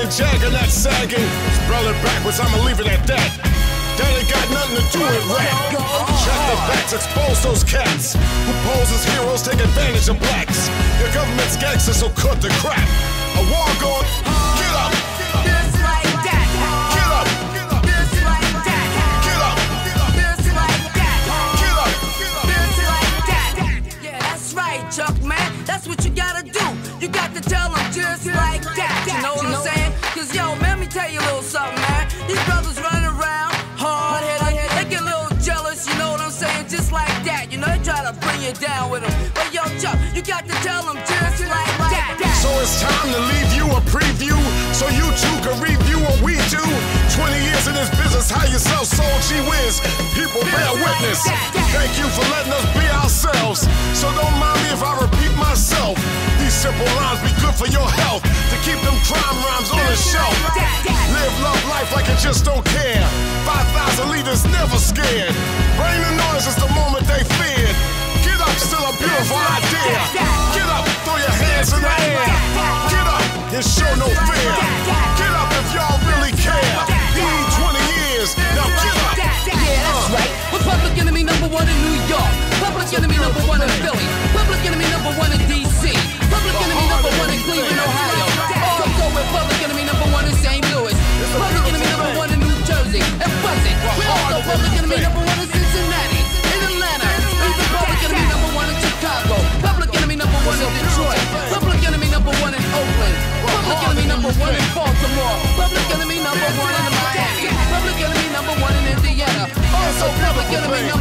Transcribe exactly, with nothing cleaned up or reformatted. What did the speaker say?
and Jagger not sagging. Spell it backwards, I'ma leave it at that. That ain't got nothing to do with rap. Check the facts, expose those cats who pose as heroes, take advantage of blacks. Your government's gangsters, so cut the crap. A war going, get up. Just like that. Get up. Just like that. Get up. Just like that. Get up. Just like that. Yeah, that's right, Chuck, man. That's what you gotta do. You got to tell them just like that. You know what I'm saying? Cause yo, man, let me tell you a little something, man. These brothers running around hard headed, they get a little jealous, you know what I'm saying? Just like that. You know, they try to bring you down with them. But yo, Chuck, you got to tell them just like that. So it's time to leave you a preview, so you too can review what we do. Twenty years in this business, how you sell soul, gee whiz. People bear witness. Thank you for letting us be ourselves. So don't mind me if I repeat myself. These simple lines be good for your health, to keep them crime rhymes on the shelf. Live, love life like you just don't care. Five thousand leaders never scared. Rain and noise is the moment they feared. Get up, still a beautiful idea. Get up, throw your hands in the air. Get up and show no fear. Get up if y'all really care. Need twenty years, now get up. Yeah, that's right. We're Public Enemy number one in New York. Public Enemy number one in Philly. Public Enemy number one in D C. Public Enemy number one in Cleveland, Ohio. Also with Public Enemy number one in Saint Louis. Public Enemy number one in New Jersey and Buzzing. We're also Public Enemy number one in Cincinnati, in Atlanta. Even Public Enemy number one in Chicago. Public Enemy number one in Detroit. Public Enemy number one in Oakland. Public Enemy number one in Baltimore. Public Enemy number one in Miami. Public Enemy number one in Indiana. Also Public Enemy number